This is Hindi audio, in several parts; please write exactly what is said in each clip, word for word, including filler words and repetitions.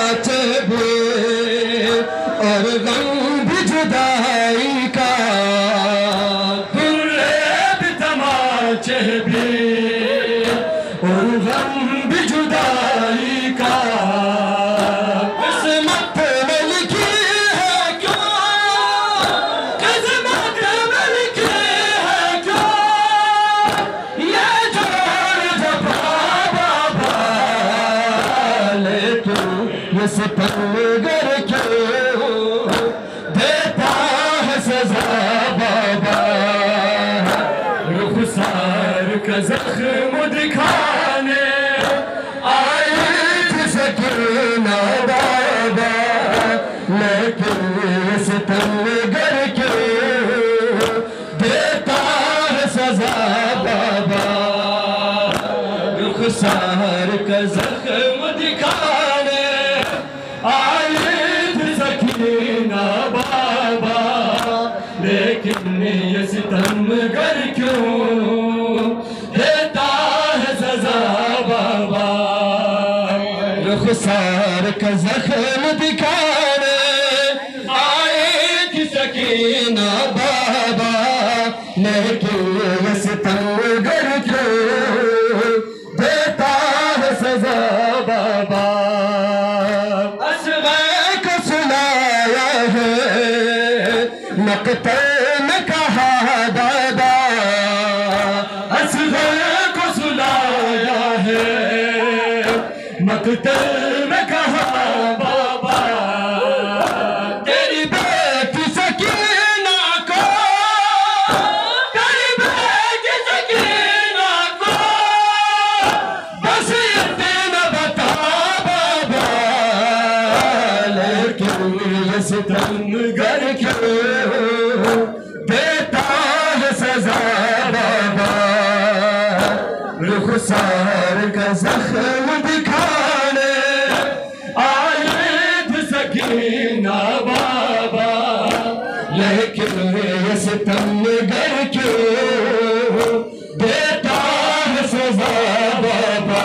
तमाचे भी और गम भी जुदाई का, दुर्रे भी तमाचे भी और गम भी जुदाई का। किस्मत में लिखी है क्यों, किस्मत में लिखी है क्यों ये जोड़ जफा बाबा, लेकिन ये सितमगर क्यों देता है सजा बाबा। रुखसार का जख्म दिखाने आए थे सकीना बाबा, लेकिन ये सितमगर क्यों देता है सजा बाबा। रुखसार का जख्म दिखाने आए थे सकीना बाबा, लेकिन ये सितमगर क्यों देता है सजा बाबा। रुखसार का जख्म दिखाने आए थी सकीना बाबा, लेकिन ये सितमगर क्यों देता है सजा बाबा। असग़र को सुनाया है मक़तल में कहा दादा, असग़र को सुनाया है मक़तल में कहा बाबा। तेरी बेटी सकीना को, तेरी बेटी सकीना को बस इतना बता बाबा, लेकिन ये सितमगर क्यों देता है सजा बाबा। रुखसार का जख्म दिखाने आए थे सकीना बाबा, लेकिन ये सितमगर क्यों देता है सजा बाबा।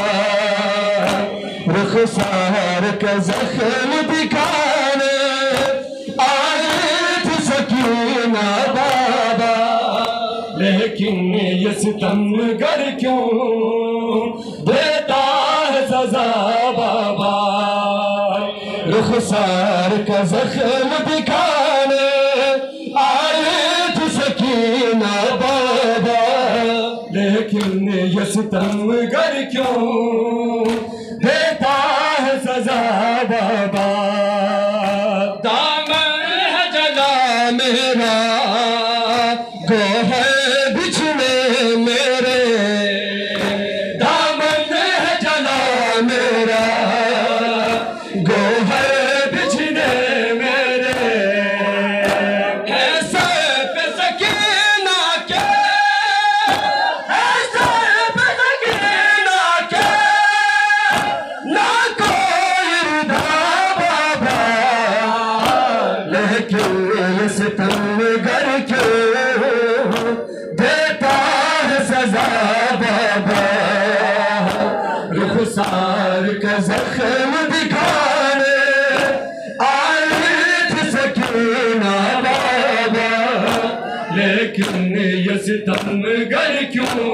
रुखसार का जख्म दिखाने आए थे सकीना बाबा, लेकिन ये सितमगर क्यों देता है सजा बाबा। रुखसार का जख्म दिखाने आए थे सकीना बाबा, लेकिन ये सितमगर क्यों देता है सजा बाबा। दामन है जला मेरा गोहर बिछने मेरे, दामन है जला मेरा गोहर बिछने मेरे। ऐसे पे सकीना के, ऐसे पे सकीना के ना कोई रुदा बाबा, लेकिन ये सितमगर क्यों देता है सजा बाबा। रुखसार का जख्म दिखाने आए थे सकीना बाबा, लेकिन ये सितमगर क्यों